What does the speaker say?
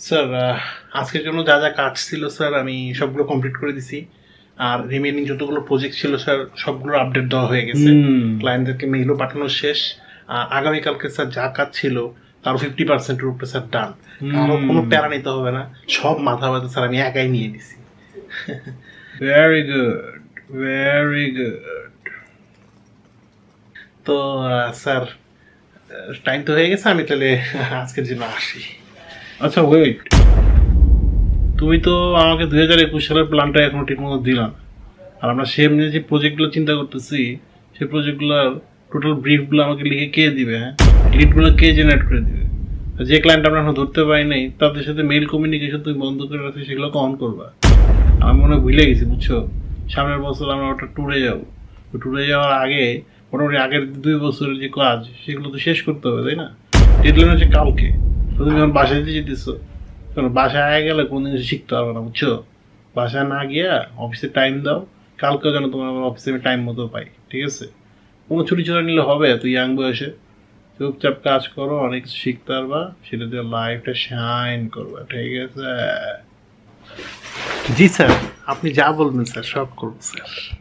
Sir আজকের জন্য যা যা কাজ ছিল স্যার আমি সবগুলো কমপ্লিট করে দিছি। আর রিমেইনিং যতগুলো প্রজেক্ট ছিল স্যার সবগুলো আপডেট দেওয়া হয়ে গেছে, ক্লায়েন্টদেরকে মেইলও পাঠানো শেষ। আর আগামীকালকে স্যার যা কাজ ছিল তারও 50%-এর উপরে স্যার ডান। আরও কোনো প্যারা নিতে হবে না, সব মাথা ব্যথা স্যার আমি একাই নিয়ে নিছি। Very good, very good. তো স্যার টাইম তো হয়ে গেছে, আমি তাহলে আজকের জন্য আসি। আচ্ছা ওয়েট, তুমি তো আমাকে 2021 সালের প্ল্যানটা এখনো ঠিক মতো দিলাম। আর আমরা সেম যে প্রজেক্টগুলো চিন্তা করতেছি সেই প্রজেক্টগুলোর টোটাল ব্রিফগুলো আমাকে লিখে কে দিবে? হ্যাঁ, লিডগুলো কে জেনারেট করে দিবে? যে ক্লায়েন্ট আমরা এখন ধরতে পারি নাই তাদের সাথে মেইল কমিউনিকেশন তুমি বন্ধ করে রাখছো, সেগুলো অন করবা। আমি মনে হয় ভুলে গেছি, বুঝছো? সামনের বছর আমরা ওটা ট্যুরে যাবো। ট্যুরে যাওয়ার আগে মোটামুটি আগের 2 বছরের যে কাজ সেগুলো তো শেষ করতে হবে, তাই না? ডেডলাইন হচ্ছে কালকে। তুমি যখন বাসায় যেতে যেতেছো, কারণ বাসায় আগে গেলে কোনো কিছু শিখতে পারবে না, বুঝছো? বাসায় না গিয়া অফিসে টাইম দাও, কালকেও যেন তোমার অফিসে আমি টাইম মতো পাই, ঠিক আছে? কোনো ছুটি ছুটি নিলে হবে? তুই ইয়াং বয়সে চুপচাপ কাজ করো, অনেক কিছু শিখতে পারবা, সেটা দিয়ে লাইফটা শাইন করবা, ঠিক আছে? জি স্যার, আপনি যা বলবেন স্যার সব করবো স্যার।